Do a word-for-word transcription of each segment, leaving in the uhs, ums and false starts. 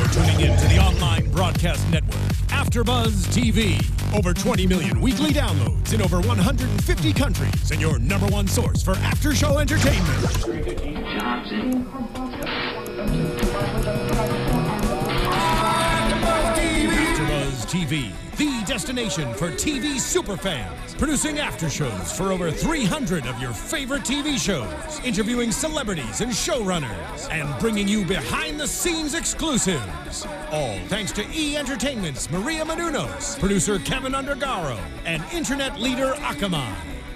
tuning in to the online broadcast network, AFTERBUZZ T V. Over twenty million weekly downloads in over one hundred fifty countries, and your number one source for after-show entertainment. AFTERBUZZ T V, the destination for T V superfans, producing aftershows for over three hundred of your favorite T V shows, interviewing celebrities and showrunners, and bringing you behind-the-scenes exclusives. All thanks to E! Entertainment's Maria Menounos, producer Kevin Undergaro, and internet leader Akamai.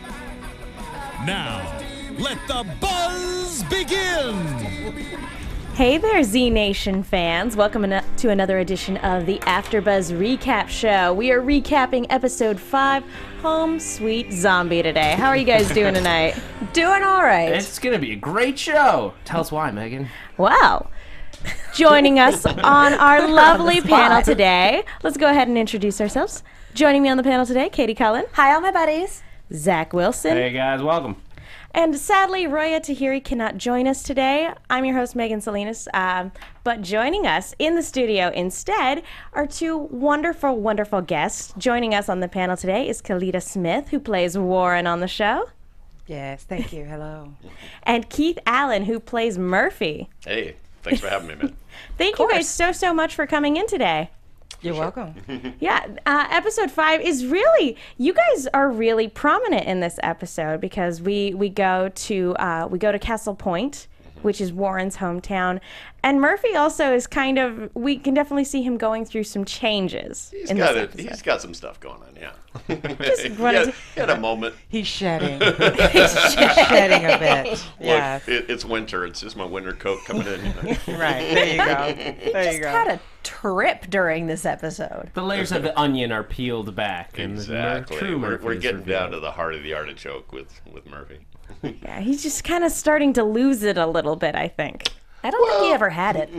Now, let the buzz begin! Hey there, Z Nation fans. Welcome to another edition of the AfterBuzz Recap Show. We are recapping episode five, Home Sweet Zombie, today. How are you guys doing tonight? Doing all right. It's going to be a great show. Tell us why, Megan. Wow. Joining us on our lovely panel today, let's go ahead and introduce ourselves. Joining me on the panel today, Katie Cullen. Hi, all my buddies. Zach Wilson. Hey, guys. Welcome. And sadly, Roya Tahiri cannot join us today. I'm your host, Megan Salinas. Um, but joining us in the studio instead are two wonderful, wonderful guests. Joining us on the panel today is Kellita Smith, who plays Warren on the show. Yes, thank you. Hello. And Keith Allan, who plays Murphy. Hey, thanks for having me, man. Thank you guys so, so much for coming in today. You're Sure. welcome. Yeah, uh, episode five is really, you guys are really prominent in this episode because we we go to uh, we go to Castle Point, which is Warren's hometown, and Murphy also is kind of, we can definitely see him going through some changes. He's in got this it. episode. He's got some stuff going on. Yeah. Just he, wanted had, to- he had a moment. He's shedding. He's shedding a bit. Yeah. Look, it, it's winter. It's just my winter coat coming in. You know? Right. There you go. He There just you go. had a trip during this episode. The layers of the onion are peeled back. And Exactly. The true We're, Murphy we're is getting revealed. down to the heart of the artichoke with, with Murphy. Yeah, he's just kind of starting to lose it a little bit, I think. I don't think he ever had it.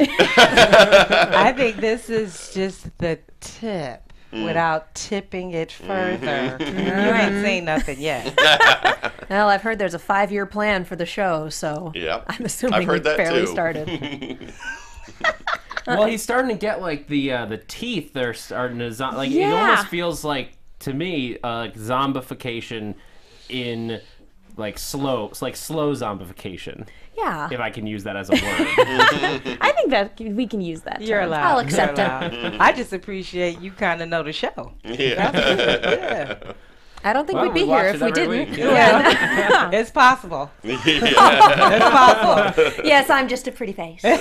I think this is just the tip without tipping it further. You ain't seen nothing yet. Well, I've heard there's a five-year plan for the show, so Yeah. I'm assuming I've heard we that barely too. started. Well, he's starting to get like the uh, the teeth. They're starting to zo- like. It Yeah. almost feels like to me uh, like zombification in like slow. It's like slow zombification. Yeah, If I can use that as a word. I think that we can use that. You're term. allowed. I'll accept You're it. allowed. I just appreciate you kind of know the show. Yeah. Yeah. I don't think Well, we'd be we here watch if it we every didn't. week. Yeah. It's possible. yeah. It's possible. Yes, I'm just a pretty face. You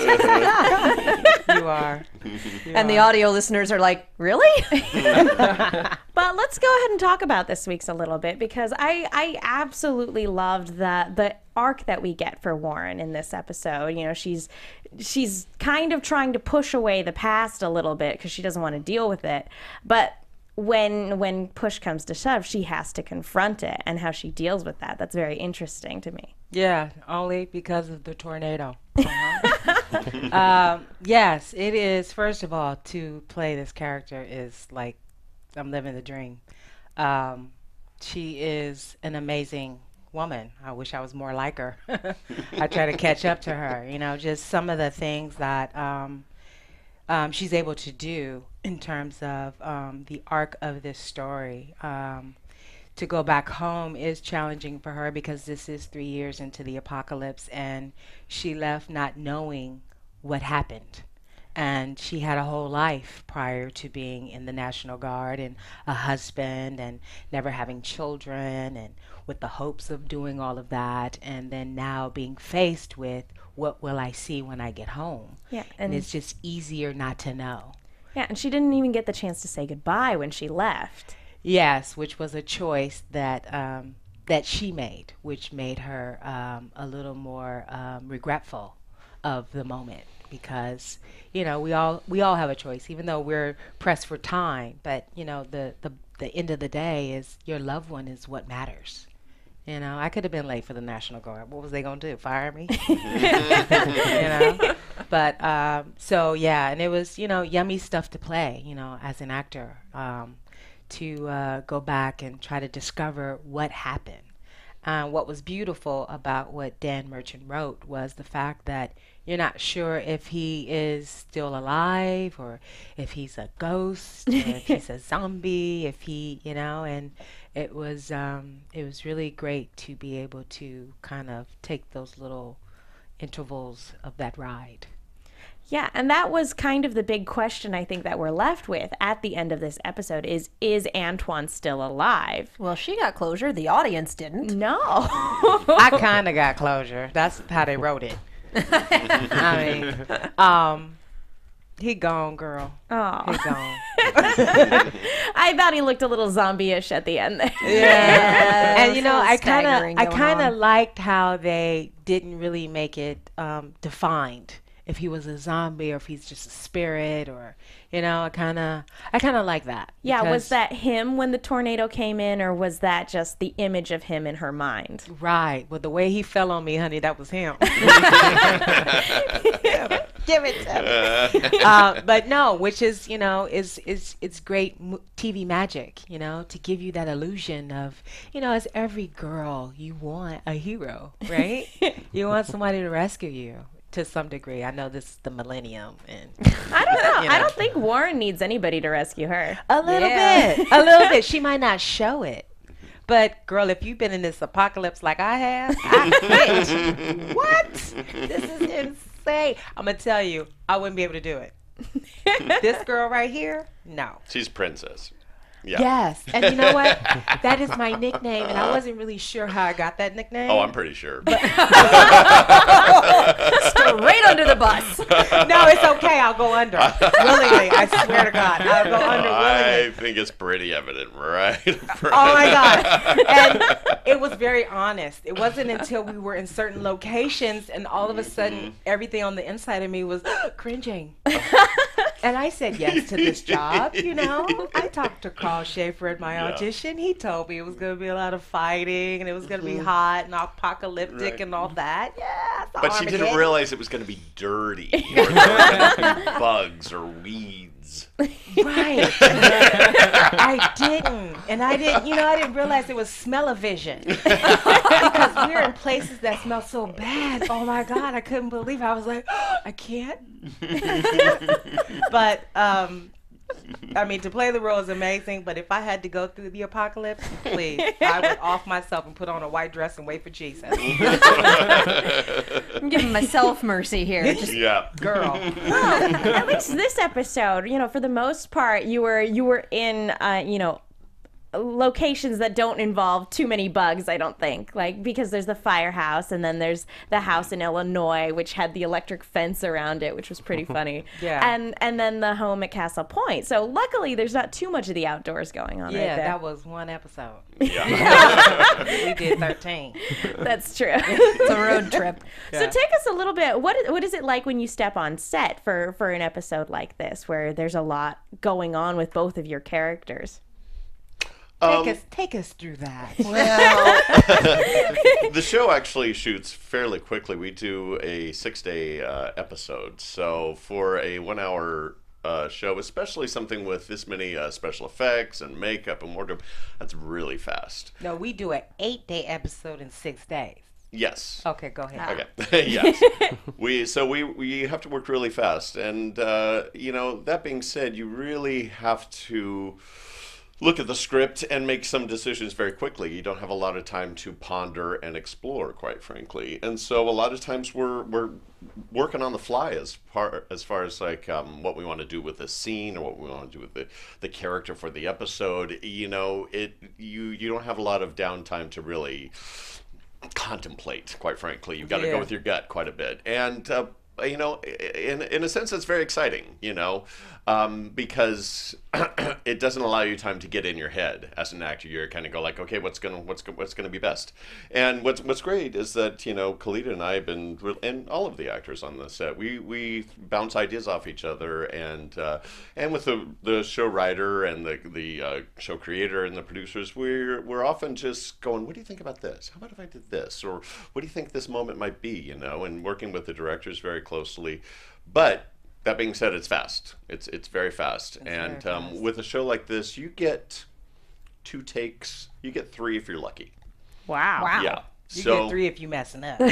are. You And the are. audio listeners are like, really? But let's go ahead and talk about this week's a little bit because I, I absolutely loved the the arc that we get for Warren in this episode. You know, she's she's kind of trying to push away the past a little bit because she doesn't want to deal with it. But when when push comes to shove, she has to confront it, and how she deals with that. That's very interesting to me. Yeah, only because of the tornado. Uh-huh. um, yes, it is. First of all, to play this character is like I'm living the dream. Um, she is an amazing woman. I wish I was more like her. I try to catch up to her. You know, just some of the things that um, um, she's able to do in terms of um, the arc of this story. Um, to go back home is challenging for her because this is three years into the apocalypse and she left not knowing what happened. And she had a whole life prior to being in the National Guard and a husband and never having children and with the hopes of doing all of that. And then now being faced with what will I see when I get home? Yeah, And and it's just easier not to know. yeah, and she didn't even get the chance to say goodbye when she left. Yes, which was a choice that um, that she made, which made her um, a little more um, regretful of the moment because you know we all we all have a choice, even though we're pressed for time. But you know the the the end of the day is your loved one is what matters. You know, I could have been late for the National Guard. What was they gonna do? Fire me? You know. But um, so yeah, and it was you know yummy stuff to play. You know, as an actor. Um, to uh, go back and try to discover what happened Uh, what was beautiful about what Dan Merchant wrote was the fact that you're not sure if he is still alive or if he's a ghost or if he's a zombie, if he, you know, and it was um, it was really great to be able to kind of take those little intervals of that ride. Yeah, and that was kind of the big question I think that we're left with at the end of this episode is, is Antoine still alive? Well, she got closure. The audience didn't. No. I kind of got closure. That's how they wrote it. I mean, um, he gone, girl. Oh. He gone. I thought he looked a little zombie-ish at the end there. Yeah. And you know, Some I kind staggering of, I going kind of on. liked how they didn't really make it um, defined. If he was a zombie or if he's just a spirit, or you know, I kind of, I kind of like that. Yeah, was because- that him when the tornado came in, or was that just the image of him in her mind? right? Well, the way he fell on me, honey, that was him. Give it to me. uh, but no, which is, you know, is is it's great mo- T V magic, you know, to give you that illusion of, you know, as every girl, you want a hero, right? You want somebody to rescue you. To some degree. I know this is the millennium, and I don't know. You I know. don't think Warren needs anybody to rescue her. a little Yeah. bit, a little bit. She might not show it, but girl, if you've been in this apocalypse like I have, I quit. What? This is insane. I'm gonna tell you, I wouldn't be able to do it. This girl right here, no. She's princess. Yeah. Yes, and you know what? That is my nickname, and I wasn't really sure how I got that nickname. Oh, I'm pretty sure. Straight under the bus. No, it's okay. I'll go under willingly. I swear to God, I'll go under willingly. I think it's pretty evident, right? Oh my God. And it was very honest. It wasn't until we were in certain locations and all of a sudden everything on the inside of me was cringing. And I said yes to this job, you know. I talked to Carl Schaefer at my Yeah. audition. He told me it was going to be a lot of fighting and it was going to be hot and apocalyptic Right. and all that. Yeah. I saw But she didn't Armageddon. realize it was going to be dirty, or there were going to be bugs or weeds. Right. I didn't. And I didn't, you know, I didn't realize it was smell-o-vision. Because we're in places that smell so bad. Oh my God, I couldn't believe it. I was like, oh, I can't. But, um, I mean, to play the role is amazing, but if I had to go through the apocalypse, please, I would off myself and put on a white dress and wait for Jesus. I'm giving myself mercy here. Just Yeah. Girl. At least this episode, you know, for the most part, you were you were in, uh, you know, locations that don't involve too many bugs, I don't think. Like, because there's the firehouse, and then there's the house in Illinois, which had the electric fence around it, which was pretty funny. Yeah. And and then the home at Castle Point. So luckily, there's not too much of the outdoors going on. Yeah, right there. that was one episode. Yeah. We did thirteen. That's true. it's a road trip. So take us a little bit. What what is it like when you step on set for for an episode like this, where there's a lot going on with both of your characters? Take Um, us, take us through that. The show actually shoots fairly quickly. We do a six-day uh, episode. So for a one-hour uh, show, especially something with this many uh, special effects and makeup and wardrobe, that's really fast. No, we do an eight-day episode in six days. Yes. Okay, go ahead. Okay. Yes. We so we we have to work really fast, and uh, you know, that being said, you really have to look at the script and make some decisions very quickly. You don't have a lot of time to ponder and explore, quite frankly. And so a lot of times we're we're working on the fly as far as far as like um, what we want to do with the scene or what we want to do with the, the character for the episode. You know, it you you don't have a lot of downtime to really contemplate, quite frankly. You've got to Yeah. go with your gut quite a bit. And uh, you know, in in a sense, it's very exciting, you know, um, because it doesn't allow you time to get in your head as an actor. You're kind of go like, okay, what's gonna what's go- what's gonna be best. And what's what's great is that, you know, Kellita and I have been, and all of the actors on the set, we we bounce ideas off each other, and uh, and with the the show writer and the the uh, show creator and the producers, we're we're often just going, what do you think about this? How about if I did this? Or what do you think this moment might be? You know, and working with the directors very closely. But that being said, it's fast. It's it's very fast. It's and very um, fast. with a show like this, you get two takes. You get three if you're lucky. Wow. Wow. Yeah. You So get three if you messing up.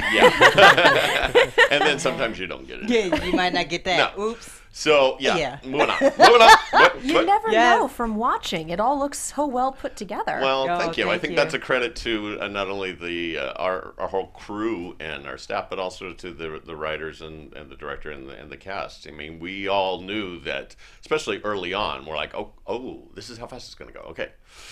yeah. And then sometimes you don't get it. Yeah, you might not get that. No. Oops. So yeah, Yeah. moving on. Moving on. What- You what- never Yes. know from watching. It all looks so well put together. Well, Oh, thank you. I thank think you. that's a credit to uh, not only the uh, our our whole crew and our staff, but also to the the writers and, and the director and the, and the cast. I mean, we all knew that, especially early on. We're like, oh, oh, this is how fast it's going to go. Okay,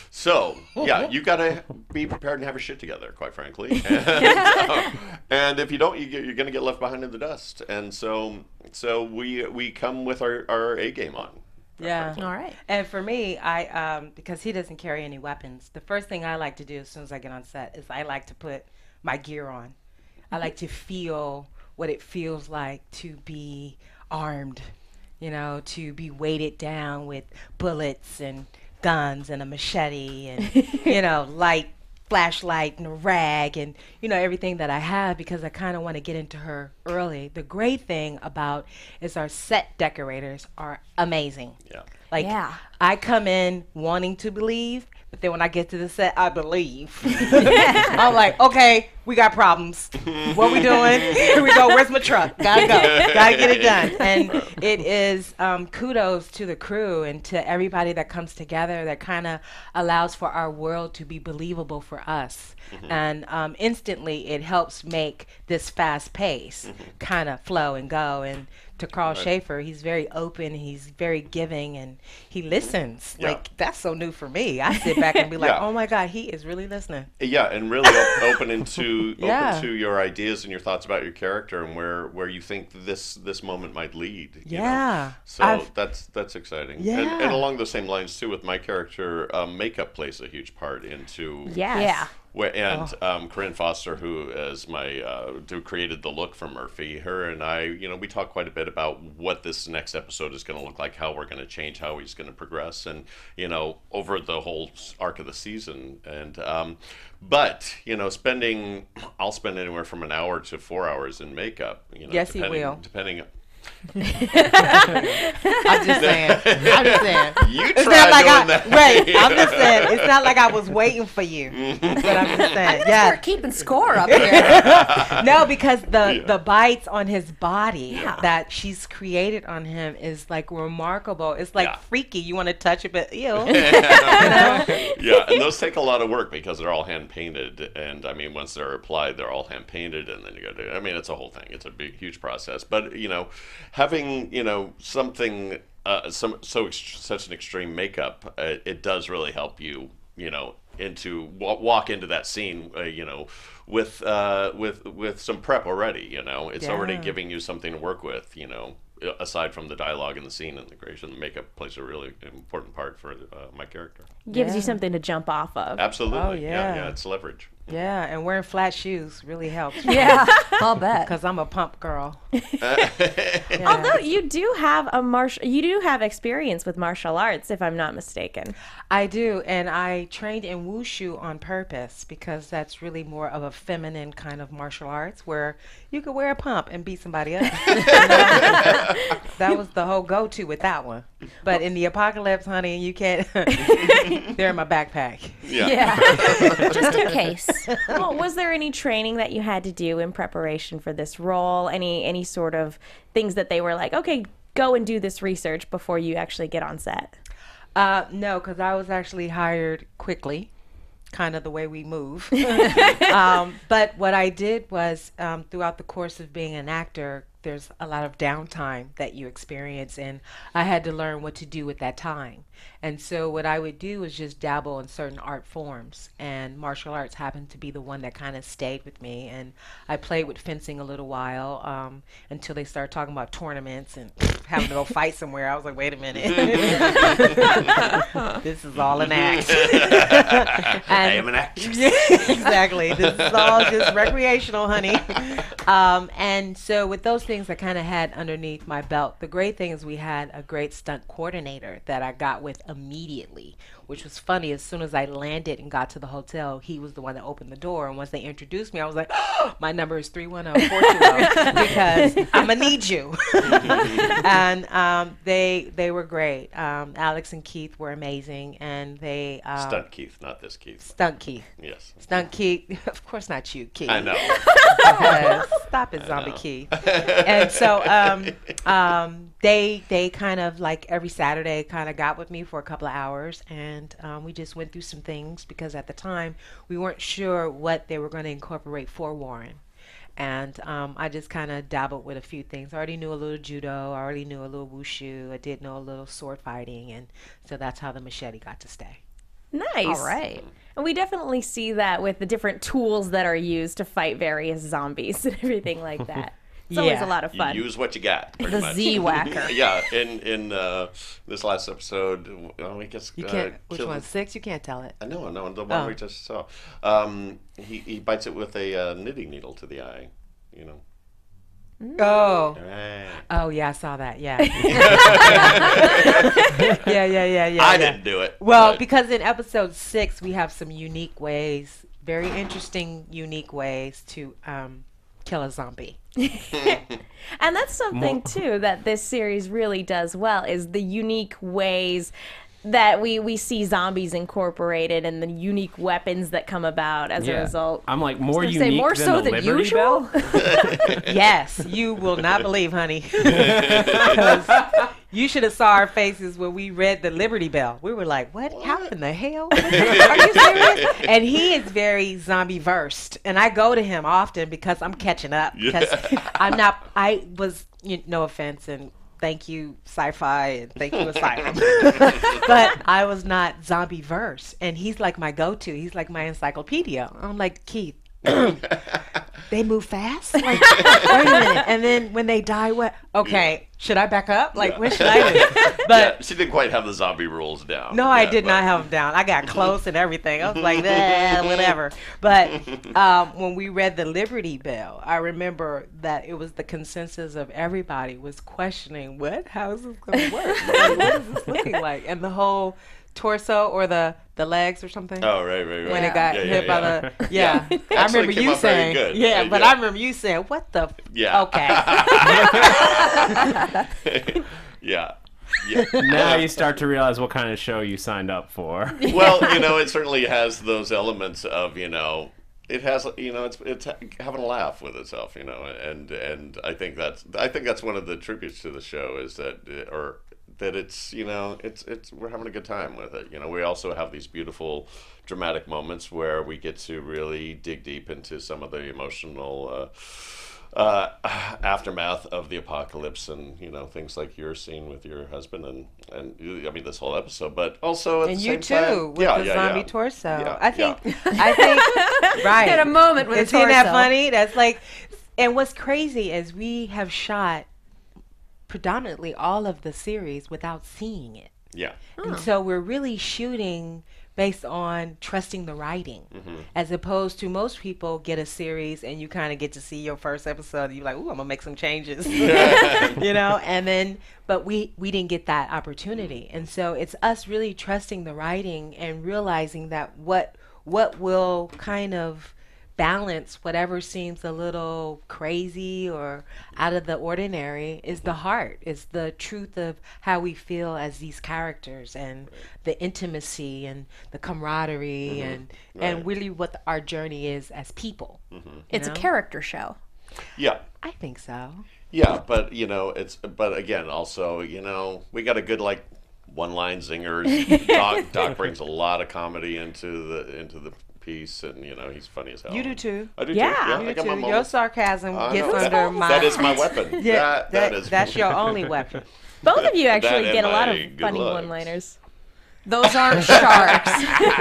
so yeah, you got to be prepared and have your shit together, quite frankly. And, and if you don't, you get, you're going to get left behind in the dust. And so so we we come with our our A game on. Yeah. All right. And for me, I um because he doesn't carry any weapons, the first thing I like to do as soon as I get on set is I like to put my gear on. I like to feel what it feels like to be armed, you know, to be weighted down with bullets and guns and a machete and you know, light flashlight and a rag and you know everything that I have because I kind of want to get into her early. The great thing about is our set decorators are amazing. Yeah. Like Yeah. I come in wanting to believe, but then when I get to the set, I believe. I'm like, okay, we got problems. What we doing? Here we go. Where's my truck? Gotta go. Gotta get it done. And it is um, kudos to the crew and to everybody that comes together that kind of allows for our world to be believable for us. Mm-hmm. And um, instantly it helps make this fast pace mm-hmm. kind of flow and go. And to Carl right. Schaefer, he's very open, he's very giving, and he listens. Yeah. Like, that's so new for me. I sit back and be like, yeah. oh my God, he is really listening. Yeah, and really op- open into yeah. open to your ideas and your thoughts about your character and where, where you think this this moment might lead. You yeah. know? So I've, that's that's exciting. Yeah. And, and along those same lines too, with my character, um, makeup plays a huge part into Yes. Yeah. Where, and oh. um, Corinne Foster, who is my uh, who created the look for Murphy, her and I, you know, we talk quite a bit about what this next episode is going to look like, how we're going to change, how he's going to progress, and you know, over the whole arc of the season. And um, but you know, spending, I'll spend anywhere from an hour to four hours in makeup. You know, yes, he depending, will. Depending. I'm just saying. I'm just saying. You it's tried not like doing I, that. Right. I'm just saying. It's not like I was waiting for you. But I'm just saying. Yeah. We're keeping score up here. No, because the Yeah. the bites on his body Yeah. that she's created on him is like remarkable. It's like Yeah. freaky. You want to touch it, but ew. You know? Yeah, and those take a lot of work because they're all hand painted, and I mean, once they're applied, they're all hand painted, and then you got to. I mean, it's a whole thing. It's a big, huge process. But you know, having you know something, uh, some so ex- such an extreme makeup, uh, it does really help you. You know, into wa- walk into that scene. Uh, you know, with uh, with with some prep already. You know, it's Yeah. already giving you something to work with. You know. Aside from the dialogue and the scene and the creation, the makeup plays a really important part for uh, my character. Gives Yeah. you something to jump off of. Absolutely. Oh, yeah. yeah. yeah, it's leverage. Yeah, and wearing flat shoes really helps. Yeah, I'll bet. Because I'm a pump girl. Although you do have a martial, you do have experience with martial arts, if I'm not mistaken. I do, and I trained in wushu on purpose because that's really more of a feminine kind of martial arts where you could wear a pump and beat somebody up. You know? That was the whole go-to with that one. But in the apocalypse, honey, you can't. They're in my backpack. Yeah. Yeah, just in case. Well, was there any training that you had to do in preparation for this role? Any any sort of things that they were like, okay, go and do this research before you actually get on set? Uh, no, because I was actually hired quickly, kind of the way we move. um, but what I did was um, throughout the course of being an actor, there's a lot of downtime that you experience, and I had to learn what to do with that time. And so what I would do is just dabble in certain art forms, and martial arts happened to be the one that kind of stayed with me. And I played with fencing a little while um, until they started talking about tournaments and having to go fight somewhere. I was like, wait a minute. This is all an act. I am an actress. Exactly. This is all just recreational, honey. Um, and so with those things I kind of had underneath my belt, the great thing is we had a great stunt coordinator that I got with immediately, which was funny. As soon as I landed and got to the hotel, he was the one that opened the door. And once they introduced me, I was like, oh, my number is three one zero four two zero because I'm going to need you. uh, and um, they they were great. Um, Alex and Keith were amazing, and they um, Stunt Keith, not this Keith. Stunt Keith. Yes. Stunt Keith. Of course, not you, Keith. I know. Yes. Stop it, Zombie Keith. And so um, um, they they kind of like every Saturday kind of got with me for a couple of hours, and um, we just went through some things because at the time we weren't sure what they were going to incorporate for Warren. And um, I just kind of dabbled with a few things. I already knew a little judo. I already knew a little wushu. I did know a little sword fighting. And so that's how the machete got to stay. Nice. All right. And we definitely see that with the different tools that are used to fight various zombies and everything like that. It's always Yeah. a lot of fun. You use what you got. Pretty The much. Z whacker. Yeah, in in uh, this last episode, well, I guess You uh, can't. Which killed- one? Six? You can't tell it. I know, I know, the one Oh. we just saw. Um, he he bites it with a uh, knitting needle to the eye. You know. Oh. Right. Oh yeah, I saw that. Yeah. yeah, yeah, yeah, yeah. I yeah. didn't do it. Well, but- because in episode six we have some unique ways, very interesting, unique ways to um, kill a zombie. And that's something More- too that this series really does well is the unique ways that we we see zombies incorporated and the unique weapons that come about as a Yeah. result. I'm like more gonna unique say, more than so the than Liberty usual? Bell. Yes, you will not believe, honey. 'Cause you should have saw our faces when we read the Liberty Bell. We were like, "What? How in the hell? Are you serious?" And he is very zombie versed, and I go to him often because I'm catching up. Because I'm not. I was. You, no offense, and thank you, SyFy, and thank you, Asylum. But I was not zombie versed, and he's like my go-to. He's like my encyclopedia. I'm like, Keith. They move fast? Like, wait a minute. And then when they die, what? Okay, should I back up? Like, what should I do? But yeah, she didn't quite have the zombie rules down. no, I yet, did but- not have them down. I got close and everything. I was like, eh, whatever. But um, when we read the Liberty Bell, I remember that it was the consensus of everybody was questioning, what? How is this going to work? Like, what is this looking like? And the whole torso or the, the legs or something. Oh, right, right, right. When it got Yeah, yeah, hit by yeah. the yeah, I Actually remember came you out very saying good. yeah, Uh, but yeah. I remember you saying what the f- Yeah. okay. Yeah. Yeah. Now you start to realize what kind of show you signed up for. Well, you know, it certainly has those elements of, you know, it has, you know, it's it's having a laugh with itself, you know, and and I think that's I think that's one of the tributes to the show is that uh, or that it's, you know, it's it's we're having a good time with it. You know, we also have these beautiful dramatic moments where we get to really dig deep into some of the emotional uh, uh, aftermath of the apocalypse, and you know things like your scene with your husband, and and I mean this whole episode, but also at And the you same too time, with yeah, the yeah, zombie yeah. torso. Yeah, I think yeah. I think right. Had a moment with a Isn't that torso. funny? That's like, and what's crazy is we have shot predominantly all of the series without seeing it. Yeah. And so we're really shooting based on trusting the writing, Mm-hmm. as opposed to most people get a series and you kind of get to see your first episode. And you're like, ooh, I'm gonna make some changes, you know. And then, but we we didn't get that opportunity, and so it's us really trusting the writing and realizing that what what will kind of balance whatever seems a little crazy or out of the ordinary is the heart, is the truth of how we feel as these characters, and the intimacy and the camaraderie, and and Right. really what the, our journey is as people. It's know? a character show. Yeah. I think so. Yeah, but you know, it's but again, also, you know, we got a good like one-line zingers. Doc, Doc brings a lot of comedy into the into the piece, and you know, he's funny as hell. You do too. I do Yeah. too. Yeah, You I got too. my Your moments. sarcasm I gets know. under That- my. That is my weapon. Yeah, that, that is. that's your only weapon. Both of you actually and get a lot my of good funny looks. one-liners. Those aren't sharks.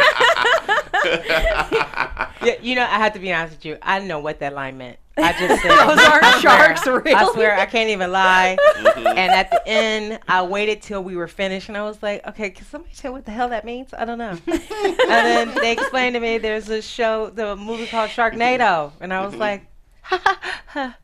Yeah, you know, I have to be honest with you. I didn't know what that line meant. I just said Those aren't I swear- sharks, really. I swear, I can't even lie. And at the end, I waited till we were finished, and I was like, "Okay, can somebody tell what the hell that means?" I don't know. And then they explained to me there's a show, the movie called Sharknado, and I was like, "Ha ha ha."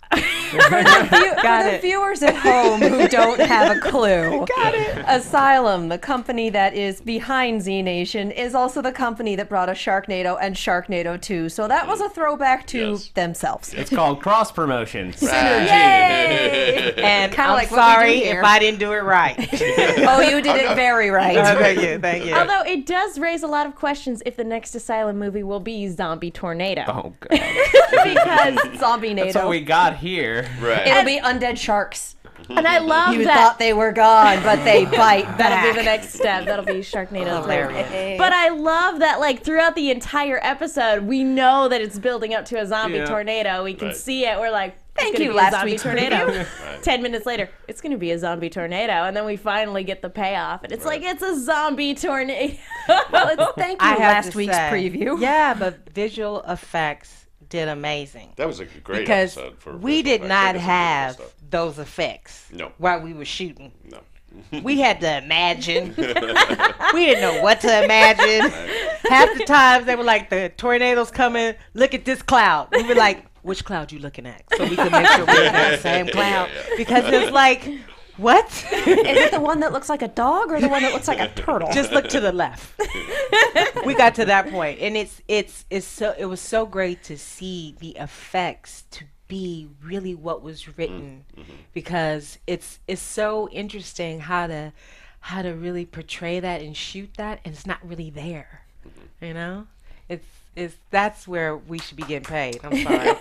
For the, view- for the viewers at home who don't have a clue, Got it. Asylum, the company that is behind Z Nation, is also the company that brought us Sharknado and Sharknado two. So that was a throwback to Yes. themselves. It's called cross promotion. Right. Yay! And Kinda I'm like what we do sorry here. if I didn't do it right. Oh, you did it very right. Oh, thank you, thank you. Although it does raise a lot of questions if the next Asylum movie will be Zombie Tornado. Oh god. Because zombie That's what NATO. we got here. Right. It'll be undead sharks. And I love You that. thought they were gone, but they bite back. That'll be the next step. That'll be Sharknado. Hilarious. But I love that, like, throughout the entire episode, we know that it's building up to a zombie Yeah. tornado. We can Right. see it. We're like, Thank it's gonna you, be a last zombie week's tornado. Right. Ten minutes later, it's going to be a zombie tornado. And then we finally get the payoff. And it's like, it's a zombie tornado. Thank you, I have last to week's say, preview. Yeah, but visual effects did amazing. That was a great Because episode for we visual did effects. I not guess some have visual stuff. those effects No. while we were shooting. No. We had to imagine. We didn't know what to imagine. Half the times they were like, the tornado's coming. Look at this cloud. We were like, which cloud you looking at? So we could make sure we're in the same cloud. Yeah, yeah. Because it's like, what? Is it the one that looks like a dog or the one that looks like a turtle? Just look to the left. We got to that point, and it's it's it's so it was so great to see the effects to be really what was written, because it's it's so interesting how to how to really portray that and shoot that, and it's not really there. You know, it's it's that's where we should be getting paid. I'm sorry.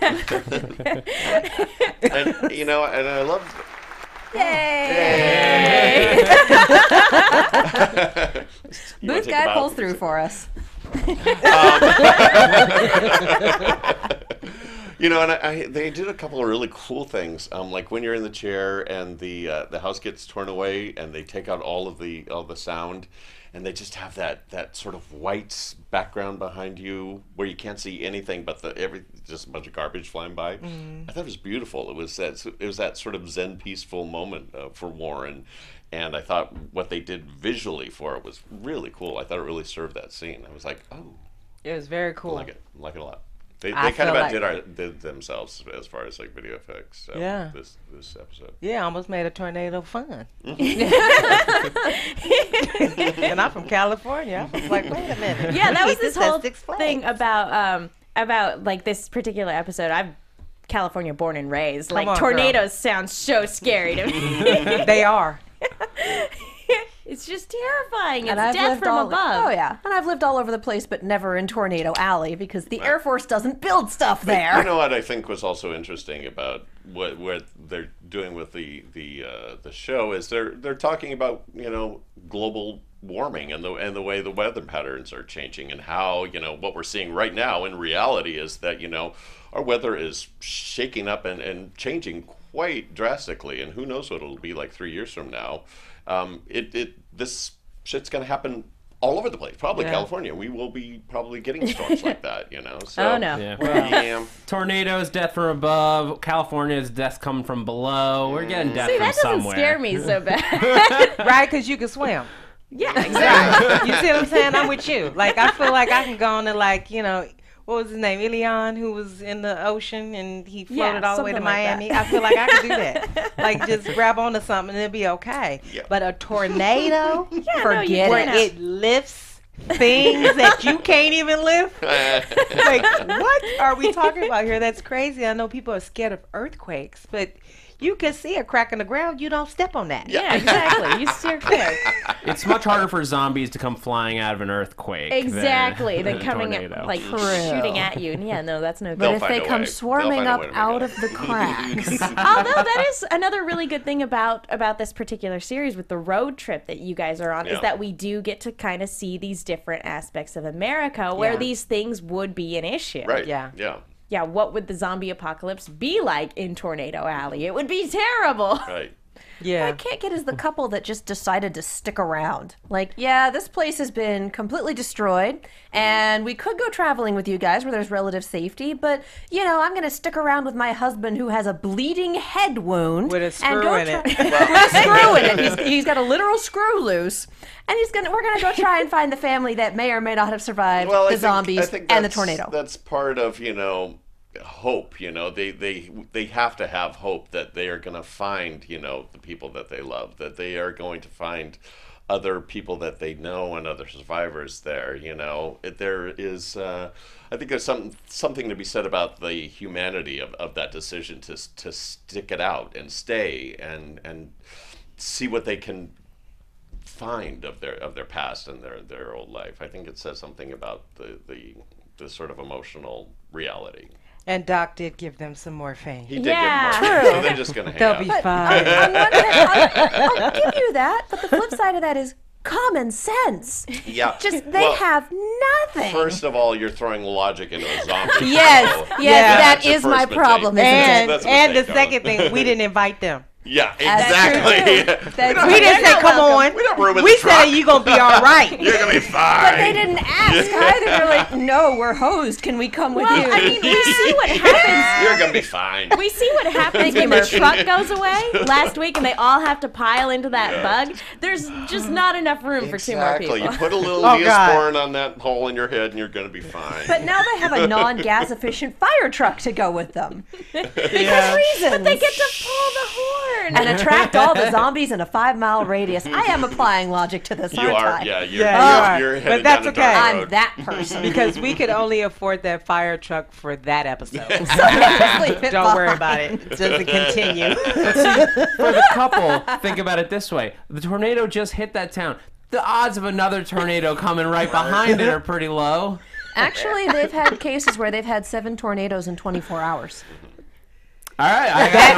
And you know, and I love. Yay! You wanna Booth take guy a bow? pulls through for us. You know, and I, I, they did a couple of really cool things. Um, like when you're in the chair and the uh, the house gets torn away, and they take out all of the all the sound, and they just have that, that sort of white background behind you where you can't see anything but the every just a bunch of garbage flying by. I thought it was beautiful. It was that it was that sort of zen peaceful moment uh, for Warren. And I thought what they did visually for it was really cool. I thought it really served that scene. I was like, oh, It was very I cool. like it. I like it a lot. They, I they kind of feel outdid like- our, did themselves as far as like video effects. So Yeah. This this episode. Yeah, almost made a tornado fun. And I'm from California. I was like, wait a minute. Yeah, that was Keith, this says whole Six Flags. thing about um about like this particular episode. I'm California born and raised. Like on, tornadoes sound so scary to me. They are. It's just terrifying. It's And I've death lived from all, above. Oh yeah, and I've lived all over the place, but never in Tornado Alley because the Air Force doesn't build stuff there. You know what I think was also interesting about what what they're doing with the the uh, the show is they're they're talking about, you know, global warming and the and the way the weather patterns are changing, and how, you know, what we're seeing right now in reality is that, you know, our weather is shaking up and, and changing quite drastically, and who knows what it'll be like three years from now. Um, it, it this shit's gonna happen all over the place. Probably Yeah. California. We will be probably getting storms like that, you know. So, Oh no. Yeah. Yeah. Tornadoes, death from above. California's death coming from below. We're getting death See, from that doesn't somewhere. scare me so bad. Right? Because you can swim. Yeah, exactly. You see what I'm saying? I'm with you. Like, I feel like I can go on to, like, you know, what was his name? Ilion, who was in the ocean and he floated Yeah, all the way to something like that. Miami. I feel like I could do that. Like, just grab onto something and it'll be okay. Yeah. But a tornado, Yeah, no, you Forget where can't. it lifts things that you can't even lift. Like, what are we talking about here? That's crazy. I know people are scared of earthquakes, but you can see a crack in the ground. You don't step on that. Yeah, exactly. You steer clear. It's much harder for zombies to come flying out of an earthquake. than- Exactly. Than a coming tornado. at, like shooting at you. And yeah, no, that's no good. They'll But if find they a way. come They'll swarming find a up way to make out it. of the cracks. Although that is another really good thing about about this particular series with the road trip that you guys are on Yeah. is that we do get to kind of see these different aspects of America where Yeah. these things would be an issue. Right. Yeah. Yeah. Yeah, what would the zombie apocalypse be like in Tornado Alley? It would be terrible. Right. Yeah. What I can't get is the couple that just decided to stick around. Like, yeah, this place has been completely destroyed, and we could go traveling with you guys where there's relative safety, but, you know, I'm going to stick around with my husband who has a bleeding head wound. With a and screw go in try- it. with a screw in it. He's, he's got a literal screw loose, and he's gonna. We're going to go try and find the family that may or may not have survived Well, I the think, zombies I think and the that's- tornado. That's part of, you know, hope. You know, they they they have to have hope that they are going to find, you know, the people that they love, that they are going to find other people that they know and other survivors there. You know, it, there is uh, I think there's some something to be said about the humanity of, of that decision to to stick it out and stay and and see what they can find of their of their past and their their old life. I think it says something about the the, the sort of emotional reality. And Doc did give them some morphine. He did Yeah. give more, True. so they're just going to hang They'll out. be But fine. on, on one hand, I'll, I'll give you that, but the flip side of that is common sense. Yeah. Just they Well, have nothing. First of all, you're throwing logic into a zombie. yes, show. yes, Yeah. that That's your is my first problem, mistake. isn't and it? That's a and the mistake, Cullen. second thing, we didn't invite them. Yeah, That's exactly. true, too. That's We didn't They're say, not come welcome. on. We don't ruin We the said truck. you going to be all right. You're gonna be fine. But they didn't ask either. They're like, no, we're hosed. Can we come with Well, you? I mean, we see what happens. You're gonna be fine. We see what happens when the truck goes away last week and they all have to pile into that bug. There's just not enough room for two more Exactly. people. You put a little Oh, God. Neosporin on that hole in your head, and you're gonna be fine. But now they have a non-gas efficient fire truck to go with them. Yeah. Because reasons. They get to pull the horn. and attract all the zombies in a five-mile radius. I am applying logic to this, You aren't are, I? yeah, you're, Yeah, you're, you are. you're But headed that's down a okay. dark I'm road. that person. Because we could only afford that fire truck for that episode. Leave it Don't worry behind. about it. Just to continue. For the couple, think about it this way: the tornado just hit that town. The odds of another tornado coming right behind it are pretty low. Actually, they've had cases where they've had seven tornadoes in twenty-four hours. All right, I got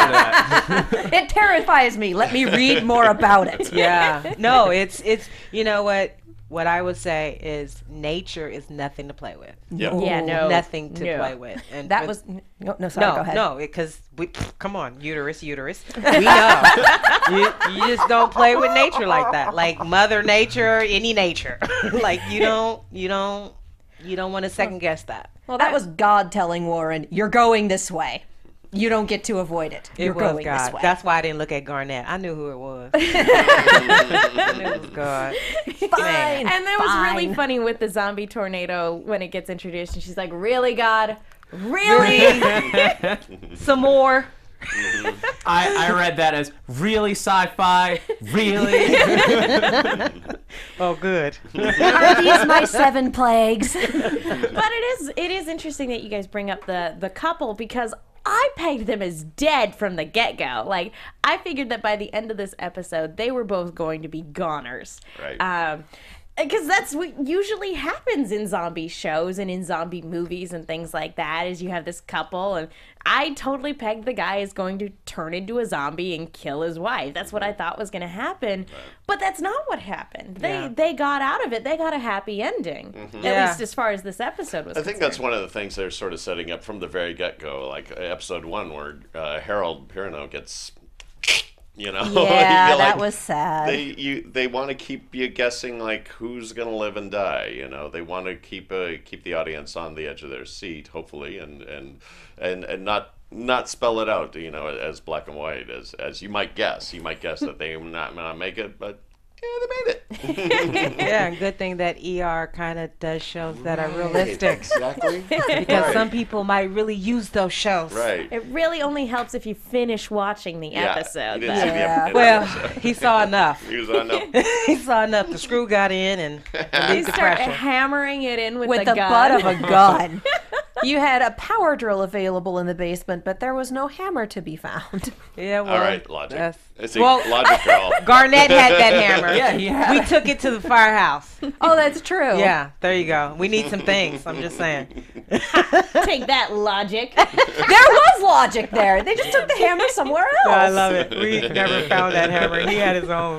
an answer to that. It terrifies me. Let me read more about it. Yeah. No, it's it's you know what what I would say is nature is nothing to play with. Yeah. Yeah, no. Nothing to No. play with. And That for- was no, no sorry. no, go ahead. no, because we come on, uterus, uterus. We know you, you just don't play with nature like that, like Mother Nature, any nature. Like you don't, you don't, you don't want to second guess that. Well, that was God telling Warren, "You're going this way. You don't get to avoid it. It You're was going God. this way." That's why I didn't look at Garnett. I knew who it was. I knew it was God. Fine. And that was really fine. funny with the zombie tornado when it gets introduced, and she's like, "Really, God? Really?" Some more. I, I read that as really sci-fi, really. Oh, good. Are these my seven plagues? But it is it is interesting that you guys bring up the the couple, because I pegged them as dead from the get-go. Like, I figured that by the end of this episode, they were both going to be goners. Right. Um, because that's what usually happens in zombie shows and in zombie movies and things like that, is you have this couple, and I totally pegged the guy as going to turn into a zombie and kill his wife. That's what I thought was going to happen. But that's not what happened. They Yeah. they got out of it. They got a happy ending. At Yeah. least as far as this episode was I think concerned. that's one of the things they're sort of setting up from the very get-go, like uh, episode one, where uh, Harold Pirino gets, you know, Yeah, you're that like, was sad. They you they want to keep you guessing, like, who's gonna live and die. You know, they want to keep uh, keep the audience on the edge of their seat, hopefully, and and and and not not spell it out, you know, as black and white as as you might guess. You might guess that they not not make it, but yeah, they made it. Yeah, and good thing that E R kind of does shows that are realistic. Exactly. Because Right. some people might really use those shows. Right. It really only helps if you finish watching the Yeah, episode. you didn't but- see the Yeah. ep- Well, episode. he saw enough. He was on no. He saw enough. The screw got in and You relieved the start pressure. hammering it in with, With the, the gun. butt of a gun. You had a power drill available in the basement, but there was no hammer to be found. Yeah, well, All right, logic. that's- I see, well, logic, girl. Garnett had that hammer. Yeah, he had We it. took it to the firehouse. Oh, that's true. Yeah, there you go. We need some things. I'm just saying. Take that, logic. There was logic there. They just took the hammer somewhere else. I love it. We never found that hammer. He had his own.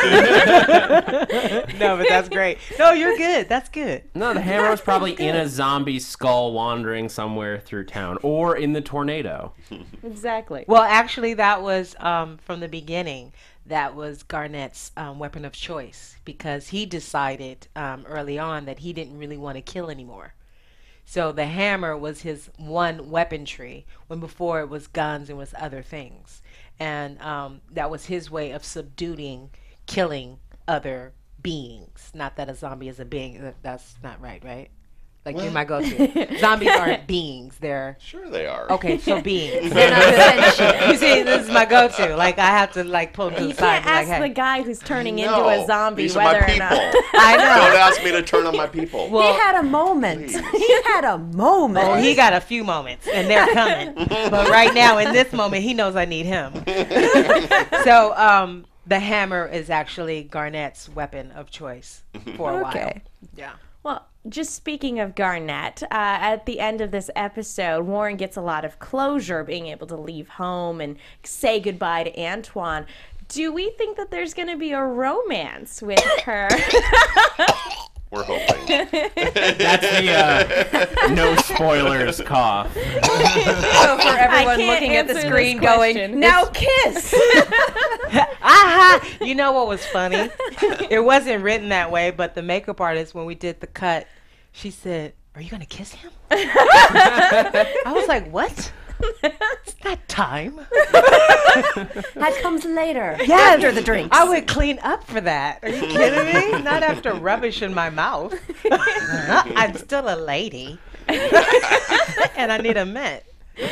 No, but that's great. No, you're good. That's good. No, the hammer was probably in a zombie skull wandering somewhere through town, or in the tornado. Exactly. Well, actually, that was um, from the beginning. That was Garnett's um, weapon of choice, because he decided um, early on that he didn't really want to kill anymore. So the hammer was his one weaponry, when before it was guns and was other things. And um, that was his way of subduing, killing other beings. Not that a zombie is a being. that- That's not right, right? Like you're my go-to. Zombies aren't beings. They're Sure they are. okay. So beings. They're not sentient. You see, this is my go-to. Like I have to like pull to the You side. can't and ask be like, hey. the guy who's turning into No, a zombie these are whether my or people. not. I know. Don't ask me to turn on my people. Well, He had a moment. Please. He had a moment. Oh, he got a few moments, and they're coming. But right now, in this moment, he knows I need him. So, um, the hammer is actually Garnett's weapon of choice for a Okay. while. Yeah. Well, just speaking of Garnett, uh, at the end of this episode, Warren gets a lot of closure, being able to leave home and say goodbye to Antoine. Do we think that there's going to be a romance with her? We're hoping. That's the uh, no spoilers cough. So for everyone can't looking at the answer screen this going, question. now kiss. Aha! You know what was funny? It wasn't written that way, but the makeup artist, when we did the cut, she said, "Are you gonna kiss him?" I was like, "What? It's not time." That comes later. Yes. After the drinks. I would clean up for that. Are you kidding me? Not after rubbish in my mouth. I'm still a lady, and I need a mint.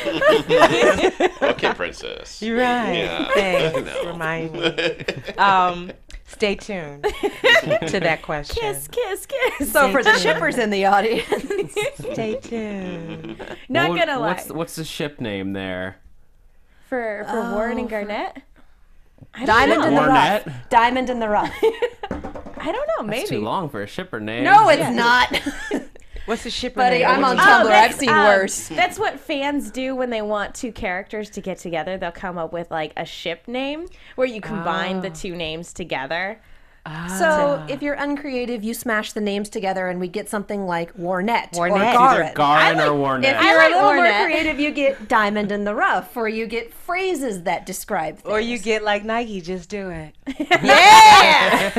Okay, princess. You're right. Yeah. Thanks. No. Remind me. Um, stay tuned to that question. Kiss, kiss, kiss. So for the shippers in the audience. Stay tuned. Not What- gonna lie. What's, what's the ship name there? For for Warren and Garnett? I don't Diamond know. in the Warnette? rough. Diamond in the rough. I don't know. Maybe. That's too long for a shipper name. No, it's not. What's the shipper Buddy, name? I'm on What's Tumblr. Oh, that's, I've seen um, worse. That's what fans do when they want two characters to get together. They'll come up with like a ship name where you combine the two names together. So if you're uncreative, you smash the names together and we get something like Warnett, or Warnett. Garin. Either Garin I or like- Warnett. If you're I a like little more Warnett. creative, you get Diamond in the Rough, or you get phrases that describe things. Or you get like Nike, just do it. yeah.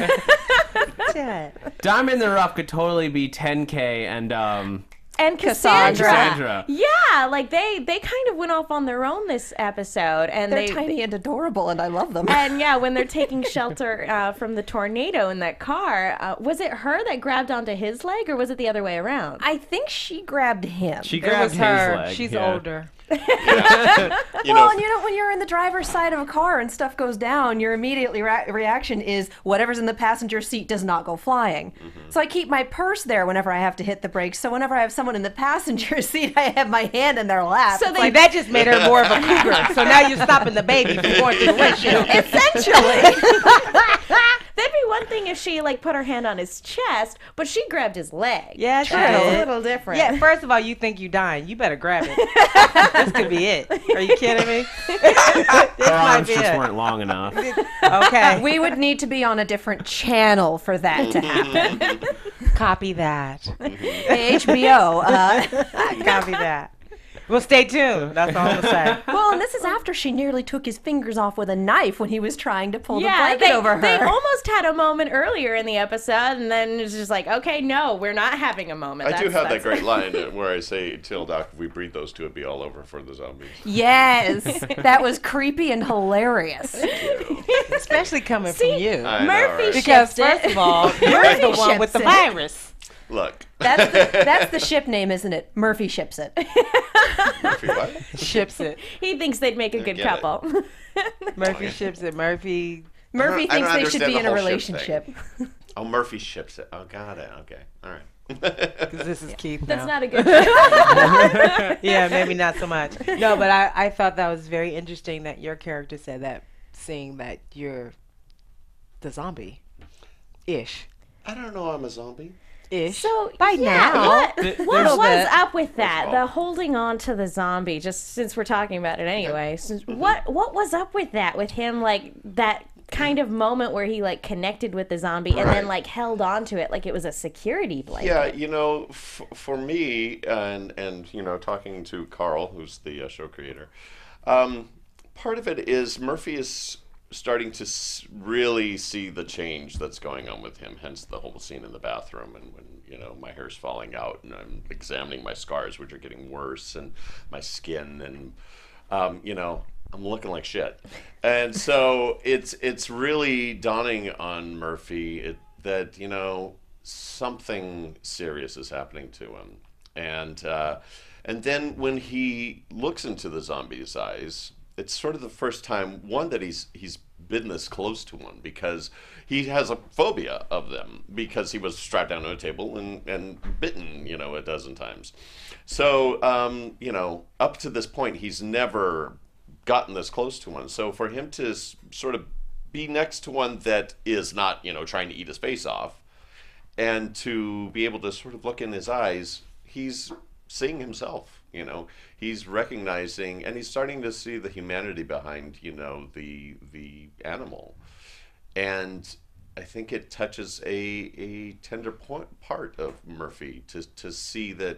Do it. Diamond in the Rough could totally be ten K and um, And Cassandra. Cassandra. Cassandra. Yeah, like they they kind of went off on their own this episode, and They're they tiny and adorable, and I love them. and yeah, when they're taking shelter uh, from the tornado in that car, uh, was it her that grabbed onto his leg, or was it the other way around? I think she grabbed him. she It grabbed was his her. leg. She's yeah. older. Yeah. You well, know, and you know, when you're in the driver's side of a car and stuff goes down, your immediate rea- reaction is whatever's in the passenger seat does not go flying. So I keep my purse there whenever I have to hit the brakes. So whenever I have someone in the passenger seat, I have my hand in their lap. So It's they- Like that just made her more of a cougar. So now you're stopping the baby from going through the windshield. essentially. That'd be one thing if she like put her hand on his chest, but she grabbed his leg. Yeah, she That's did. a little different. Yeah, first of all, you think you dying. You better grab it. This could be it. Are you kidding me? This Her might arms be just it. weren't long enough. Okay. We would need to be on a different channel for that to happen. Copy that. H B O. Uh, Copy that. Well, stay tuned. That's all I'm going to say. well, and this is after she nearly took his fingers off with a knife when he was trying to pull the Yeah, blanket they, over her. they almost had a moment earlier in the episode, and then it's just like, okay, no, we're not having a moment. I do That's- have that that's- great line uh, where I say, "Till Doc, if we breed those two, it'd be all over for the zombies." Yes, that was creepy and hilarious. Especially coming See, from you. I know, Murphy right? Because, ships it. first of all, you're the one with the ships it. virus. Look, That's the, that's the ship name, isn't it? Murphy ships it. Murphy, what? Ships it. He thinks they'd make a good get it. couple. Murphy ships it. Murphy. Murphy I don't thinks they should understand be the in a whole ship thing. relationship. Oh, Murphy ships it. Oh, got it. Okay, all right. Because this is Keith That's now. not a good. Yeah, maybe not so much. No, but I, I thought that was very interesting that your character said that, seeing that you're the zombie. Ish. I don't know. I'm a zombie. Ish. So by yeah, now. what, Th- what there's- was bit. up with that? all. The holding on to the zombie. Just since we're talking about it anyway, since, what what was up with that? With him, like that kind of moment where he like connected with the zombie and then Right. like held on to it like it was a security blanket. Yeah, you know, f- for me, and and you know, talking to Carl, who's the uh, show creator, um, part of it is Murphy is starting to s- really see the change that's going on with him. Hence the whole scene in the bathroom, and when you know my hair's falling out, and I'm examining my scars, which are getting worse, and my skin, and um, you know. I'm looking like shit, and so it's it's really dawning on Murphy it, that you know something serious is happening to him. And uh, and then when he looks into the zombie's eyes, it's sort of the first time, one, that he's he's been this close to one, because he has a phobia of them, because he was strapped down to a table and, and bitten, you know, a dozen times. So, um, you know, up to this point, he's never gotten this close to one. So for him to s- sort of be next to one that is not, you know, trying to eat his face off, and to be able to sort of look in his eyes, he's seeing himself, you know, he's recognizing, and he's starting to see the humanity behind, you know, the the animal. And I think it touches a a tender point, part of Murphy, to to see that,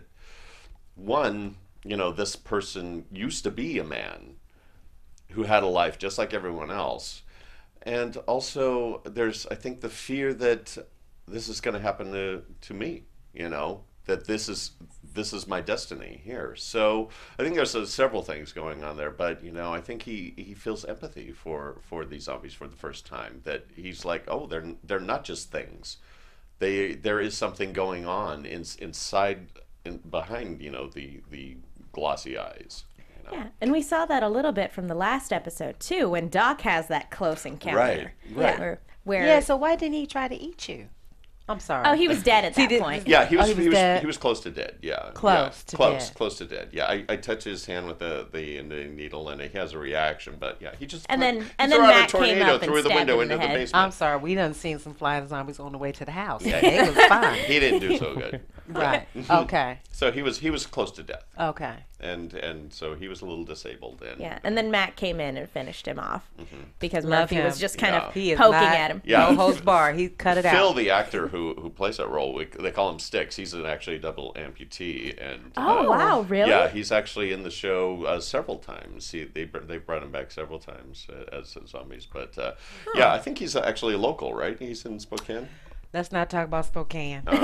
one, you know, this person used to be a man who had a life just like everyone else. And also there's, I think, the fear that this is going to happen to, to me, you know, that this is this is my destiny here. So I think there's uh, several things going on there, but, you know, I think he, he feels empathy for, for these zombies for the first time, that he's like, oh, they're they're not just things. They there is something going on in, inside, in, behind, you know, the the glossy eyes. You know? Yeah, and we saw that a little bit from the last episode too, when Doc has that close encounter. Right, right. Where, where Yeah, so why didn't he try to eat you? I'm sorry. oh, he was dead at He that did- point. Yeah, he was, Oh, he he was was dead. he was close to dead. Yeah, Close yeah. to close, dead. close to dead. Yeah, I, I touch his hand with the the, the needle, and he has a reaction. But yeah, he just And then- he and threw then out a Matt came tornado up and through the stabbed window him in into the the head. basement. I'm sorry. We done seen some flying zombies on the way to the house. Yeah. They was fine. He didn't do so good. Right. Okay. So he was he was close to death, Okay. and and so he was a little disabled. And Yeah, and then Matt came in and finished him off because Love Murphy was him. just kind Yeah. of He is poking not, at him. Yeah. No holds bar. He cut it Phil, out. the actor who who plays that role, we, they call him Sticks. He's an actually double amputee, and Oh, uh, wow, really? Yeah, he's actually in the show uh, several times. He they br- they brought him back several times uh, as zombies. But uh, yeah, I think he's actually a local, right? He's in Spokane. Let's not talk about Spokane. And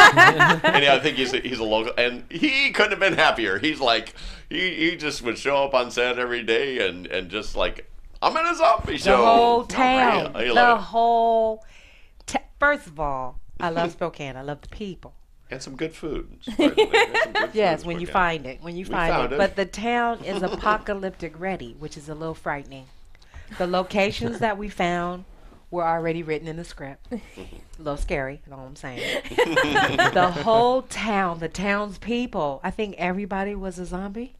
yeah, I think he's a, he's a local, and he couldn't have been happier. He's like, he, he just would show up on set every day and, and just like, I'm in a zombie The show. whole town. Yeah, he the loved it. whole. Ta- First of all, I love Spokane. I love the people. And some good food. surprisingly. There's some good food Yes, in when you Spokane. find it. When you We find found it. it. But the town is apocalyptic ready, which is a little frightening. The locations that we found were already written in the script. A little scary, is all I'm saying. The whole town, the townspeople, I think everybody was a zombie.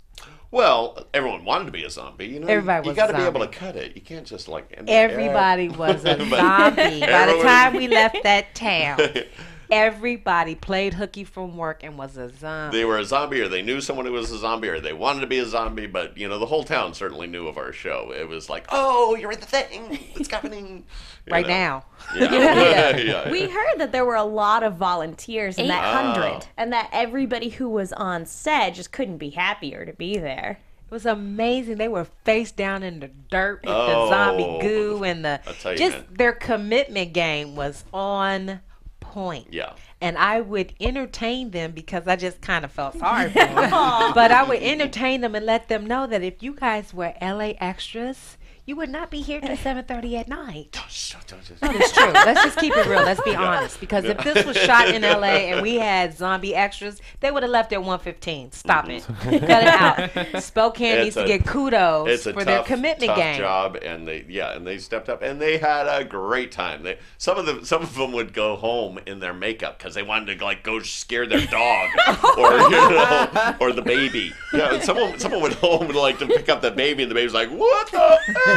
Well, everyone wanted to be a zombie. You know, Everybody you was got a to be able to zombie. cut it. You can't just like. Everybody was a But zombie. By the everyone- time we left that town, everybody played hooky from work and was a zombie. They were a zombie, or they knew someone who was a zombie, or they wanted to be a zombie. But you know, the whole town certainly knew of our show. It was like, oh, you're in the thing. It's happening You right know? now. Yeah. yeah. We heard that there were a lot of volunteers in that eight hundred. hundred, and that everybody who was on set just couldn't be happier to be there. It was amazing. They were face down in the dirt with Oh. the zombie goo and the I'll tell you, just man. their commitment game was on point. Yeah. And I would entertain them because I just kind of felt sorry for them. But I would entertain them and let them know that if you guys were L A extras, you would not be here till seven thirty at night. Shh, don't just- No, it's true. Let's just keep it real. Let's be honest. Because if this was shot in L A and we had zombie extras, they would have left at one fifteen. Stop it. Cut it out. Spokane It's needs a- to get kudos It's a for tough, their commitment tough game. job, and they yeah, and they stepped up, and they had a great time. They some of them some of them would go home in their makeup because they wanted to like go scare their dog or you know or the baby. Yeah, and someone someone went home and like to pick up the baby, and the baby's like, what the?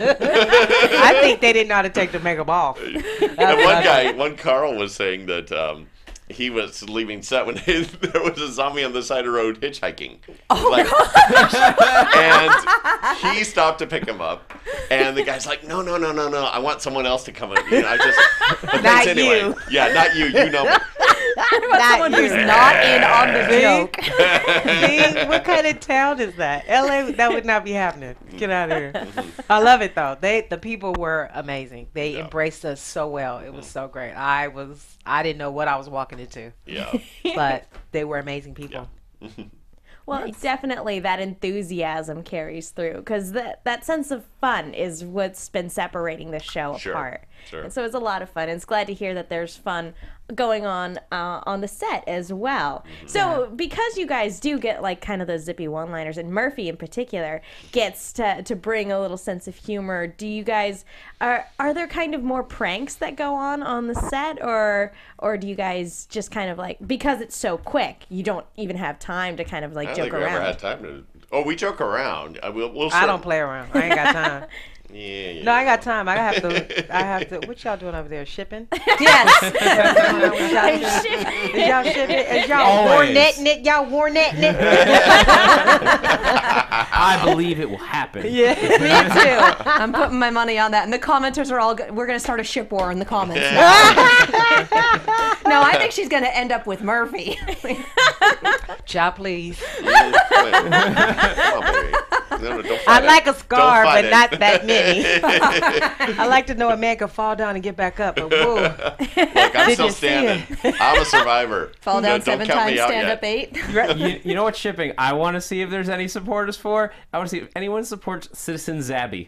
I think they didn't know how to take the makeup off. And one guy, one Carl was saying that um, he was leaving set when he, there was a zombie on the side of the road hitchhiking. Oh, like, and he stopped to pick him up, and the guy's like, "No, no, no, no, no! I want someone else to come in." You know, I just but Not thanks anyway. you. Yeah, not you. You know me. Not Someone you. who's not in on the joke. See, what kind of town is that? L A, that would not be happening. Get out of here. I love it though. They, the people were amazing. They Yeah. embraced us so well. It was so great. I was, I didn't know what I was walking into, Yeah. but they were amazing people. Well, definitely that enthusiasm carries through because that that sense of fun is what's been separating the show Sure, apart. sure. And so it's a lot of fun. And it's glad to hear that there's fun going on uh, on the set as well. So because you guys do get like kind of those zippy one-liners, and Murphy in particular gets to to bring a little sense of humor, do you guys are are there kind of more pranks that go on on the set, or or do you guys just kind of like, because it's so quick, you don't even have time to kind of like I don't joke think we around? ever had time to. Oh, we joke around. I will. We'll I don't play around. I ain't got time. Yeah, yeah. No, I got time. I have to. I have to. What y'all doing over there? Shipping? Yes. Is y'all shipping? Is y'all Always. warnetting it? Y'all warnetting it? I believe it will happen. Yeah. Me too. I'm putting my money on that. And the commenters are all, go- we're going to start a ship war in the comments now. No, I think she's going to end up with Murphy. Y'all, please. Come on, baby. No, no, don't I fight like it. a scar, Don't fight but it. not that many. I like to know a man can fall down and get back up. But whoa. Look, I'm Did still you see standing. I'm a survivor. Fall No, down don't seven count times, me out stand yet. up eight. you, you know what shipping I want to see if there's any supporters for? I want to see if anyone supports Citizen Zabby.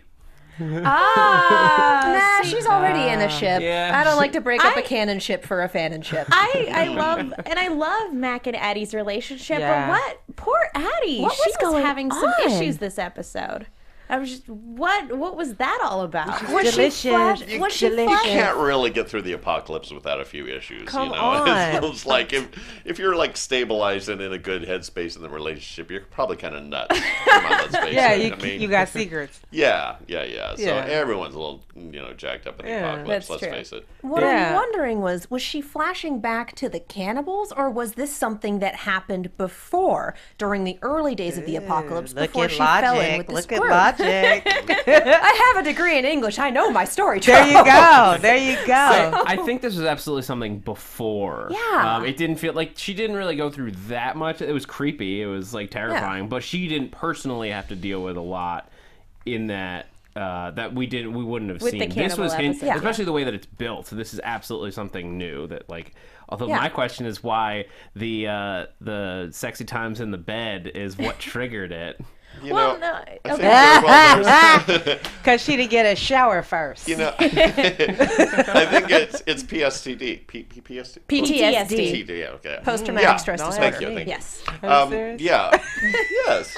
Ah, Nah, she's already in a ship. Yeah. I don't like to break up I- a canon ship for a fanon ship. I, I love and I love Mac and Addie's relationship, Yeah. but what poor Addie, What she was was going having some on? issues this episode. I was just what what was that all about? Was she delicious. flash- You- was she delicious. You flashing? can't really get through the apocalypse without a few issues. Come you know, on. It's, it's like if if you're like stabilized and in a good headspace in the relationship, you're probably kind of nuts. Come on, let's face Yeah, it. you, I mean, you got secrets. yeah, yeah, yeah. So Yeah. everyone's a little, you know, jacked up in the Yeah. apocalypse. That's let's true. face it. What Yeah. I'm wondering was, was she flashing back to the cannibals, or was this something that happened before, during the early days of the apocalypse, Look before at she fell in logic. with this Look at group? logic. I have a degree in English. I know my story. There you go. There you go. I think this was absolutely something before. Yeah. Um, it didn't feel like she didn't really go through that much. It was creepy. It was like terrifying, but she didn't personally have to deal with a lot in that. Uh, that we didn't, we wouldn't have With seen. the This cannibal was, in, episode, yeah. especially the way that it's built. This is absolutely something new. That like, although Yeah. my question is why the uh, the sexy times in the bed is what triggered it. You Well, know, no, I think okay. that, well, there's- Because she didn't get a shower first. you know, I think it's it's P S T D. P- P- P S T D? P T S P T S D. T D, yeah, okay. Post-traumatic Yeah, stress no, disorder. thank you, thank you. Yes. Are you Um, serious? yeah. Yes.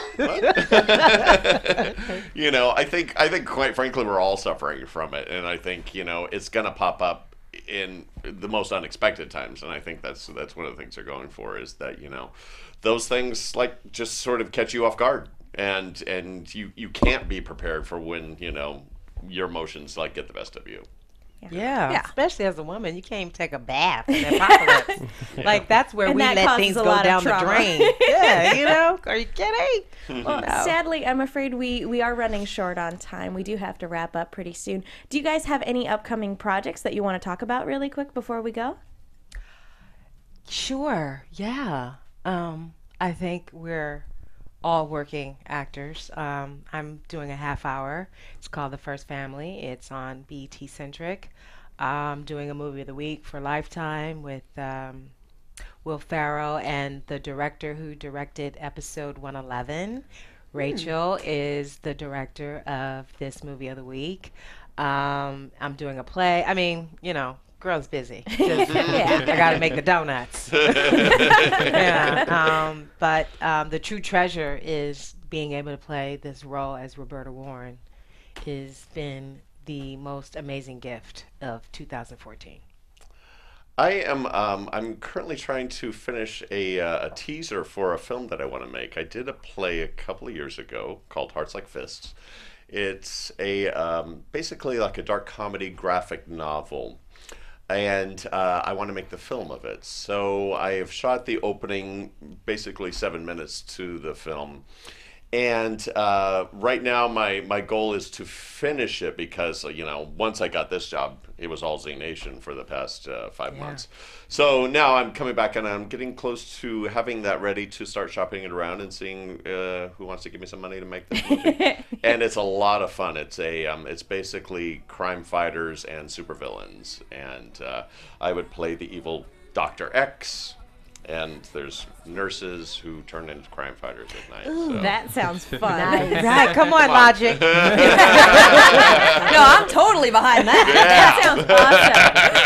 What? You know, I think I think quite frankly we're all suffering from it, and I think you know it's gonna pop up in the most unexpected times, and I think that's that's one of the things they're going for is that you know those things like just sort of catch you off guard, and and you you can't be prepared for when you know your emotions like get the best of you. Yeah, Yeah. especially as a woman, you can't even take a bath in the apocalypse. Like that's where And we that let causes things a go lot of doan the trauma. drain. Yeah, you know? Are you kidding? Well, No. sadly, I'm afraid we, we are running short on time. We do have to wrap up pretty soon. Do you guys have any upcoming projects that you want to talk about really quick before we go? Sure. Yeah. Um, I think we're all working actors. Um, I'm doing a half hour. It's called The First Family. It's on B E T Centric. I'm doing a movie of the week for Lifetime with um, Will Ferrell and the director who directed episode one eleven. Rachel is the director of this movie of the week. Um, I'm doing a play. I mean, you know, girl's busy. Just- I got to make the donuts. yeah. Um, but um, the true treasure is being able to play this role as Roberta Warren. Has been the most amazing gift of two thousand fourteen. I am. Um, I'm currently trying to finish a, uh, a teaser for a film that I want to make. I did a play a couple of years ago called Hearts Like Fists. It's a um, basically like a dark comedy graphic novel, and uh, I want to make the film of it. So I have shot the opening, basically seven minutes to the film. And uh, right now, my, my goal is to finish it because, uh, you know, once I got this job, it was all Z Nation for the past uh, five Yeah. months. So now I'm coming back and I'm getting close to having that ready to start shopping it around and seeing uh, who wants to give me some money to make this movie. And it's a lot of fun. It's a um, it's basically crime fighters and supervillains. And uh, I would play the evil Doctor X. And there's nurses who turn into crime fighters at night. so. That sounds fun. Right, come on, Logic. No, I'm totally behind that. That sounds awesome.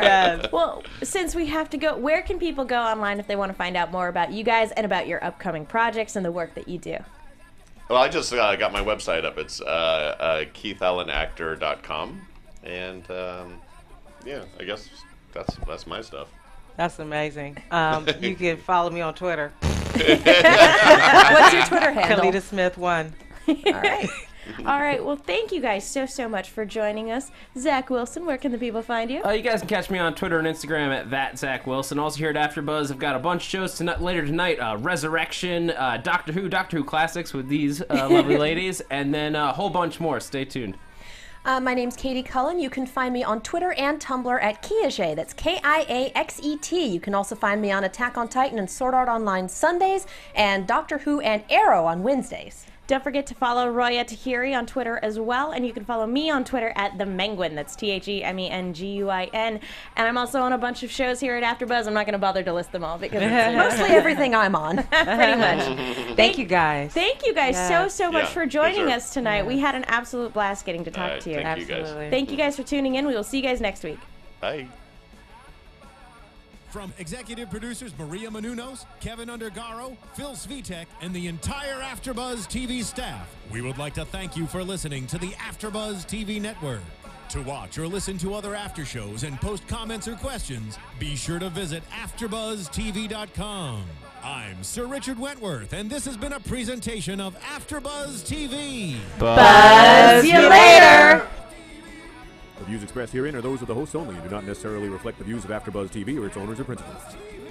Yes. Well, since we have to go, where can people go online if they want to find out more about you guys and about your upcoming projects and the work that you do? Well, I just uh, got my website up. It's uh, uh, keith allan actor dot com. And, um, yeah, I guess that's that's my stuff. That's amazing. Um, you can follow me on Twitter. What's your Twitter handle? Kellita Smith one. All right. All right. Well, thank you guys so, so much for joining us. Zach Wilson, where can the people find you? Uh, you guys can catch me on Twitter and Instagram at that Zach Wilson. Also here at AfterBuzz, I've got a bunch of shows tonight, later tonight. Uh, Resurrection, uh, Doctor Who, Doctor Who Classics with these uh, lovely ladies, and then a whole bunch more. Stay tuned. Uh, my name's Katie Cullen. You can find me on Twitter and Tumblr at Kiaxet. That's K I A X E T. You can also find me on Attack on Titan and Sword Art Online Sundays, and Doctor Who and Arrow on Wednesdays. Don't forget to follow Roya Tahiri on Twitter as well, and you can follow me on Twitter at the Menguin. That's T H E M E N G U I N. And I'm also on a bunch of shows here at AfterBuzz. I'm not going to bother to list them all because it's Mostly everything I'm on. pretty much. Thank you guys. Thank you guys so, so much Yeah, for joining sure. us tonight. We had an absolute blast getting to talk All right, to you. thank you guys. Absolutely. Thank you guys for tuning in. We will see you guys next week. Bye. From executive producers Maria Menounos, Kevin Undergaro, Phil Svitek, and the entire AfterBuzz T V staff, we would like to thank you for listening to the AfterBuzz T V network. To watch or listen to other after shows and post comments or questions, be sure to visit after buzz T V dot com. I'm Sir Richard Wentworth, and this has been a presentation of AfterBuzz T V. Buzz you later! The views expressed herein are those of the hosts only and do not necessarily reflect the views of AfterBuzz T V or its owners or principals.